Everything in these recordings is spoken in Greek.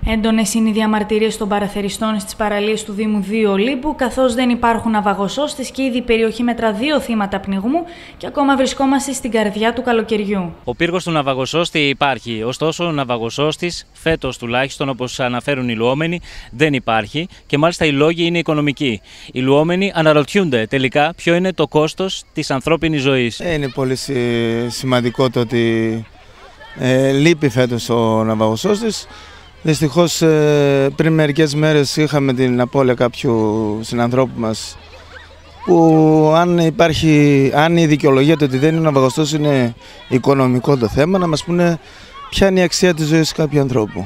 Έντονες είναι οι διαμαρτυρίες των παραθεριστών στις παραλίες του Δήμου Δίου Ολύμπου, καθώς δεν υπάρχουν ναυαγοσώστες και ήδη η περιοχή μετρά 2 θύματα πνιγμού και ακόμα βρισκόμαστε στην καρδιά του καλοκαιριού. Ο πύργος του ναυαγοσώστη υπάρχει, ωστόσο ο ναυαγοσώστης φέτος τουλάχιστον, όπως αναφέρουν οι λουόμενοι, δεν υπάρχει και μάλιστα οι λόγοι είναι οικονομικοί. Οι λουόμενοι αναρωτιούνται τελικά ποιο είναι το κόστος της ανθρώπινης ζωής. Είναι πολύ σημαντικό το ότι λείπει φέτος ο ναυαγοσώστης. Δυστυχώς πριν μερικές μέρες είχαμε την απώλεια κάποιου συνανθρώπου μας που αν η δικαιολογία ότι δεν είναι ναυαγοσώστης είναι οικονομικό το θέμα, να μας πούνε ποια είναι η αξία της ζωής κάποιου ανθρώπου.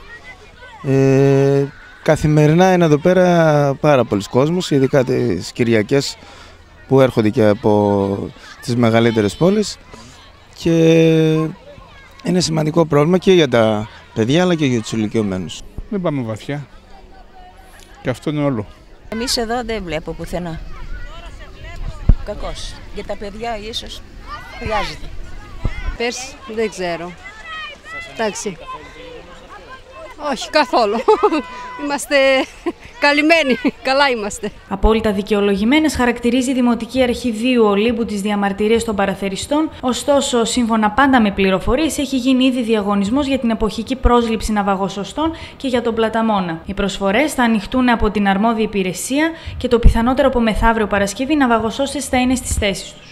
Καθημερινά είναι εδώ πέρα πάρα πολλοί κόσμος, ειδικά τις Κυριακές που έρχονται και από τις μεγαλύτερες πόλεις και είναι σημαντικό πρόβλημα και για τα παιδιά αλλά και για τους ηλικιωμένους. Δεν πάμε βαθιά και αυτό είναι όλο. Εμείς εδώ δεν βλέπω πουθενά. Κακώς. Για τα παιδιά ίσως χρειάζεται. Πέρσι δεν ξέρω. Εντάξει. Όχι καθόλου. Είμαστε καλυμμένοι. Καλά είμαστε. Απόλυτα δικαιολογημένες χαρακτηρίζει η Δημοτική Αρχή Δίου Ολύμπου τις διαμαρτυρίες των παραθεριστών, ωστόσο, σύμφωνα πάντα με πληροφορίες, έχει γίνει ήδη διαγωνισμός για την εποχική πρόσληψη ναυαγοσωστών και για τον Πλαταμόνα. Οι προσφορές θα ανοιχτούν από την αρμόδια υπηρεσία και το πιθανότερο από μεθαύριο Παρασκευή οι ναυαγοσώστες θα είναι στις θέσεις τους.